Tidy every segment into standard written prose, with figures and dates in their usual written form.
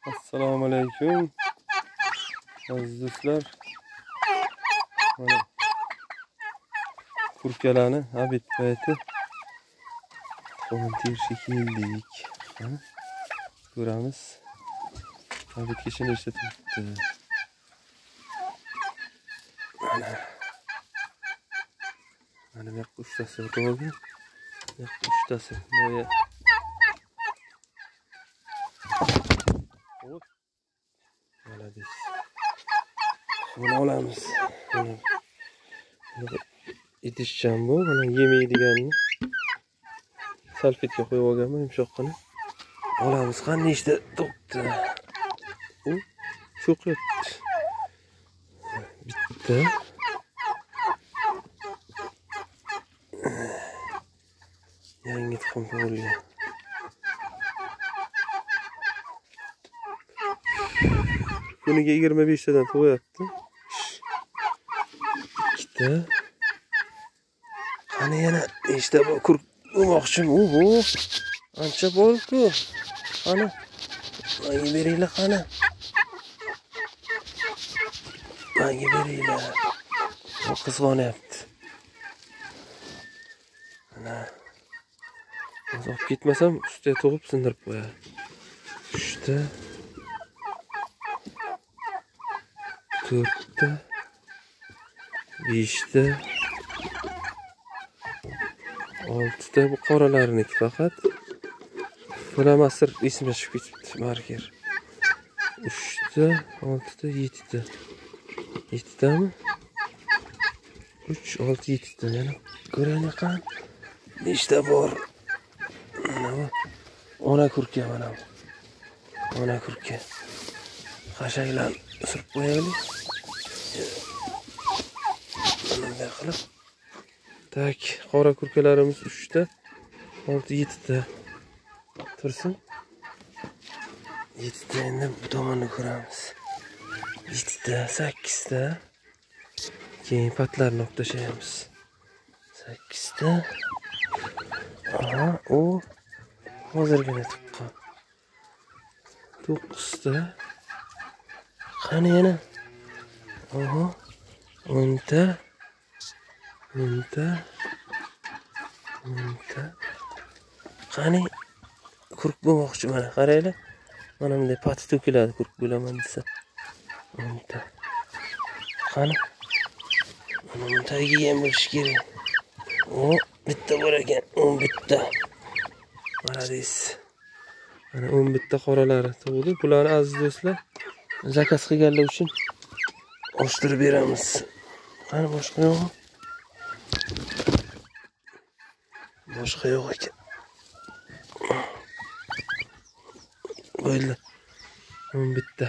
Assalomu alaykum aziz do'stlar. Mana kurkalarni habit payti komentir keldik. Ko'ramiz. Habit kishini ishlatyapti. Mana bu yoqqa 3 tasi o'tib, bu yoqqa 3 tasi. Moya. Молодец. Bunu olamiz. Idishchan bu, mana yemaydiganni salfetga qo'yib olganman, yumshoqqina. Olamiz. Qanday ishda to'pdi. U cho'qyapti. Bitta. Yangi tuxum qo'yilgan. Kuniga 25 tadan tug'yapti. Ikkita. Qani yana nechta bu kurmoqchim. Bu ancha bor-ku. Qani. Menga beringlar qani. Menga beringlar. Qizg'onyapti. Mana. Uzoq ketmasam ustiga tug'ib sindirib qo'yadi. 3 ta. 4 ta. 5 ta. 6 ta bu qoralarniki faqat. Flomastir ismi chiqib ketibdi, marker. 3 ta, 6 ta, 7 ta. 7 tami? 3, 6, 7 ta. Yana ko'raylik qani. Nechta bor? Mana ona kurka mana bu. Ona kurka. Qashaylar surib qo'yaylik. Bunday qilib. Tak, qora kurkalarimiz 3 ta, 6, 7 ta. Tursin. 7 ta endi bu tomonni ko'ramiz. 7 ta, 8 ta. Keyin patlarni o'qtashamiz. 8 ta. Aha, o hozirgina tuqqan. 9 ta. Qani yana? Aha, 10 ta. 10 ta. 10 ta. Qani kurk bo'lmoqchi mana, qaranglar. Mana bunday pati to'kiladi kurk bo'laman desa. 10 ta. Qani? Mana buni tagiga ham bo'lish kerak. O, bitta bor ekan, 11 ta. Молодец. Mana 11 ta qoralari tug'di. Bularni aziz do'stlar, zakaz qilganlar uchun oshtirib beramiz. Qani boshqa yo'qmi? Boshqa yo'q ekan. Bo'ldi. 11 ta.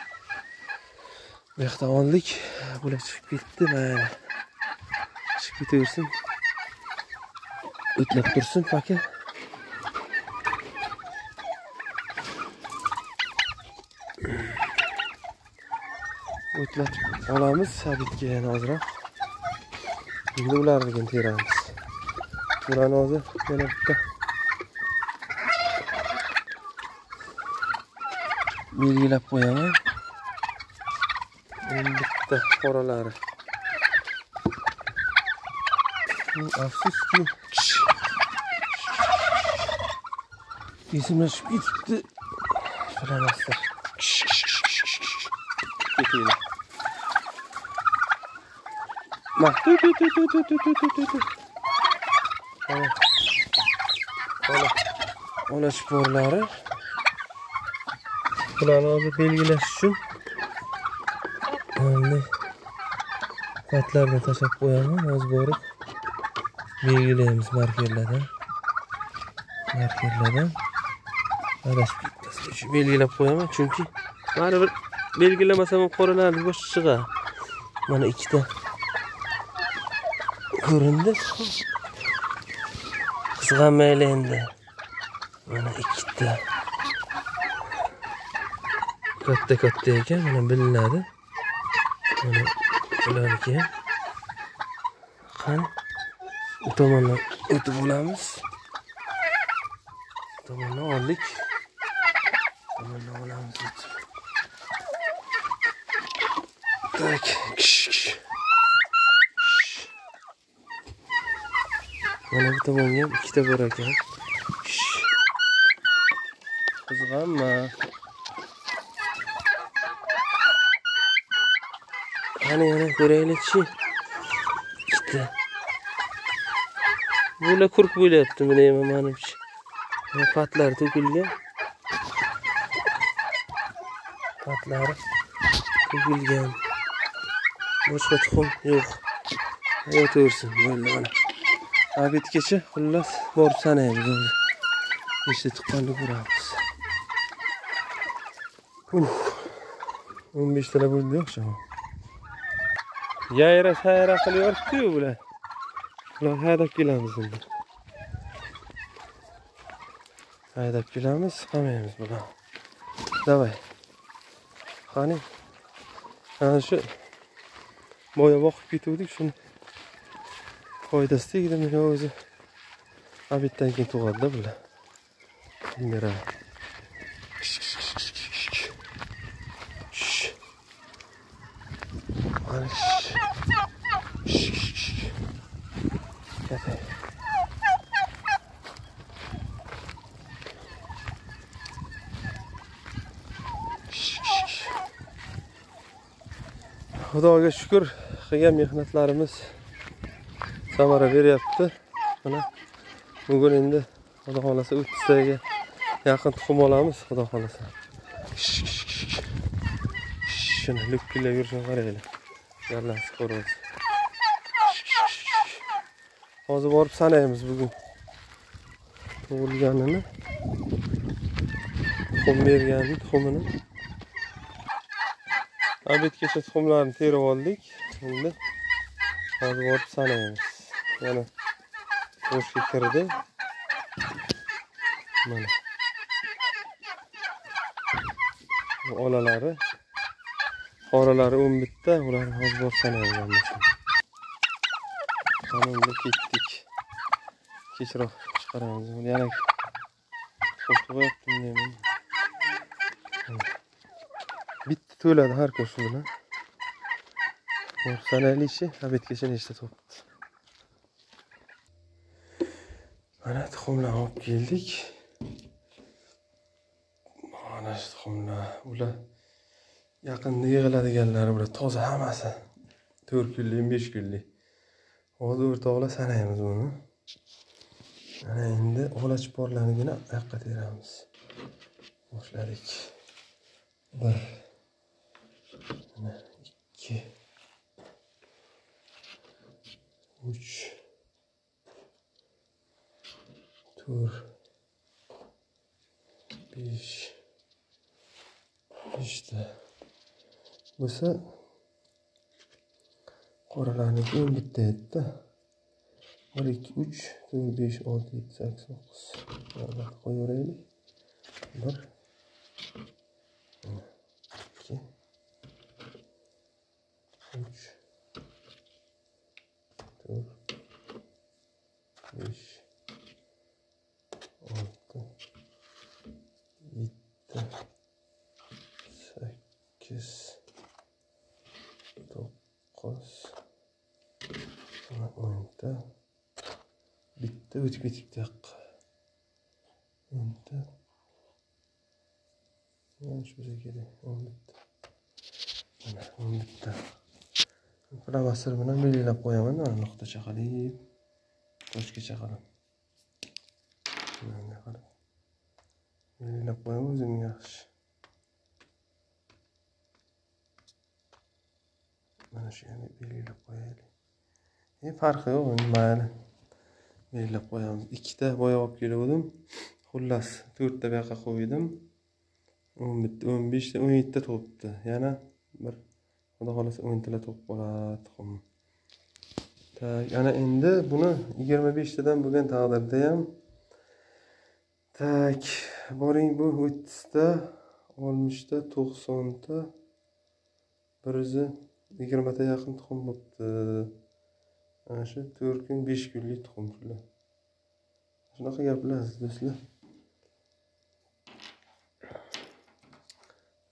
Bu yoqdan oldik. Bular chiqib ketdi. Mana. Chiqib ketaversin. O'tlab tursin paka. O'tlab olamiz habitga yana ozroq. Endi ularni teramiz. Bularni hozir yana bitta belgilab qo'yaman. Bitta qoralari. Afsuski esimlashib ketibdi. Bilamasdir. Ketaylik. Ma, tu. Ona sporlari. Bularni hozir belgilash uchun endi patlarni tashlab qo'yaman. Hozir borib belgilaymiz markerlardan. Adashib ketmaslik uchun belgilab qo'yaman, chunki baribir belgilamasam qoralarni bosh chiqadi. Mana 2 ta ko'rindi. Qizg'anmaylar endi. Mana 2 ta. Katta ekan, mana bilinadi. Mana ularniki ham. Qani bu tomondan o'tib olamiz. Bu tomondan oldik. Mana olamiz. Tak, kish. Mana bu tomonga ikkita bor ekan. Qizg'anma. Yana ko'raylik-chi. Ikkita. Bular kurk bo'lyapti, menimcha menimcha. Patlar to'kilgan. Patlari to'kilgan. Boshqa tuxum yo'q. O'tirsin, bo'ldi mana. Abitgacha xullas borib sanaymiz o'zi. Nechta tuqqanini ko'ramiz. 15 tala bo'ldi o'xsham. Yayra qilyapti-ku bular. Ular haydab kelamiz endi. Haydab kelamiz, qilmaymiz bular. Davay. Qani. Ana shu boya boqib ketuvdik, shuni foydasi tegdi menga o'zi. Abitdan keyin tug'adi bular. Mira. Xudoga shukr, qilgan mehnatlarimiz samara beryapti. Mana bugun endi Xudo xolasa 30 taga yaqin tuxum olamiz, Xudo xolasa. Shuni lukillab yurishini qaraylar. Yallasi ko'ramiz. Hozir borib sanaymiz bugun. Tug'ilganini, tuxum berganini, tuxumini. Abitgacha tuxumlarni terib oldik. Endi hozir borib sanaymiz. Yana boshga kirdi. Mana. Olalari, qoralari 11 ta, ularni hozir borib sanaymiz. Qanunda ketdik. Kechroq chiqaramiz. Yana qo'yibdim deyman. Bitti to'ladi har kun shu bilan. Sanaylishi abitgacha nechta topdi. Mana tuxumlarni olib keldik. Mana shu tuxumlar, ular yaqinda yig'iladiganlari bular toza hammasi. 4 kunlik, 5 kunlik. Hozir o'rtoqlar sanaymiz buni. Mana endi olachi porlarnigina oyoqqa teramiz. Boshladik. 1 2 3 4 5 işte bo'lsa qoralarni 11 ta etdi. 1 2 3 4 5 6 7 8 9. Mana qo'yaveraylik. 1 2 3 4 5 6 7 8 9 10 bitta o'tib ketibdi. Endi mana shu yerga 10 bitta. Mana 10 bitta. Plastir bilan belgilab qo'yaman, mana nuqtacha qilib, toshgacha qilib. Mana qarab. Belgilab qo'yaman o'zim yaxshi. Mana shu yerga belgilab qo'yaylik. Farqi yo'q, mayli. Belgilab qo'yamiz. 2 ta boya olib kelgandim. Xullas 4 ta bu yoqqa qo'ydim. 10 bitta, 15 ta, 17 ta topdi. Yana bir Xudo xolasa 10 ta top qoladi tuxum. Tak, ana endi buni 25 tadan bo'lgan taqdirda ham tak, boring bu 30 ta, 60 ta, 90 ta, 120 ta yaqin tuxum bo'libdi. Ana shu 4 kun, 5 kunlik tuxum shular. Shunaqa gaplar do'stlar.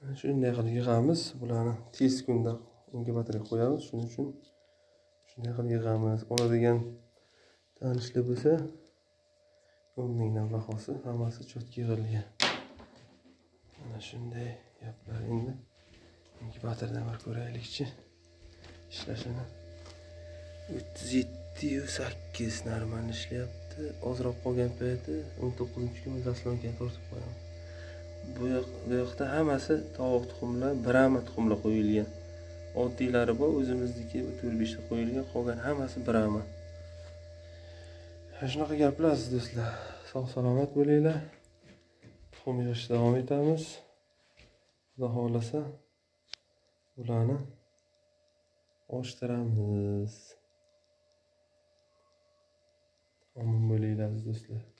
Shunday qilib yig'amiz. Bularni tez kunda inkubatorga qo'yamiz. Shuning uchun shunday qilib yig'amiz. Oladigan tanishlar bo'lsa 10 mingdan bahosi, hammasi cho'tki yig'ilgan. Mana shunday gaplar. Endi inkubatordan bir ko'raylikchi ishlashini. 37.8 normal ishlayapti. Ozroq qolgan payti 19-kun zaslonkaga tortib qo'yaman. Bu yoqda hammasi tovuq tuxumlar, Brahma tuxumlar qo'yilgan. Oddiylari bor, o'zimizniki 4-5 ta qo'yilgan, qolgan hammasi Brahma. Shunaqa gaplar aziz do'stlar. Sog' salomat bo'linglar. Tuxum yig'ishda davom etamiz. Xudo xolasa ularni oshtiramiz. Omon bo'linglar aziz do'stlar.